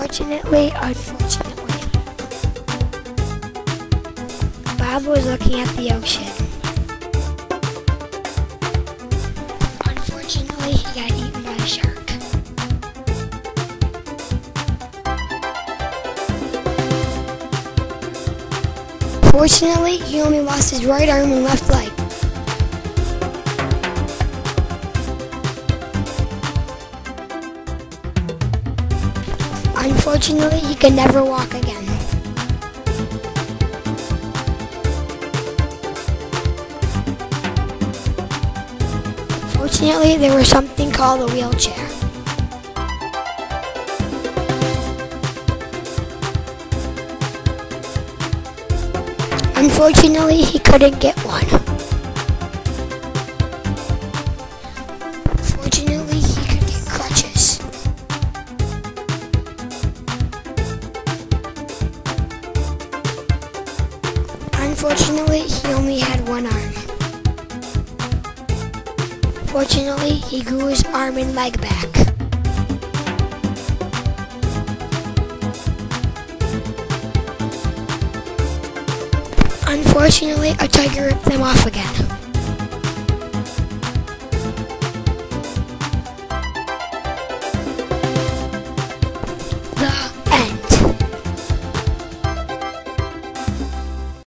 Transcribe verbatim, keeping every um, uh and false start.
Unfortunately, unfortunately, Bob was looking at the ocean. Unfortunately, he got eaten by a shark. Fortunately, he only lost his right arm and left leg. Unfortunately, he could never walk again. Fortunately, there was something called a wheelchair. Unfortunately, he couldn't get one. Fortunately, he could get crutches. Unfortunately, he only had one arm. Fortunately, he grew his arm and leg back. Unfortunately, a tiger ripped them off again.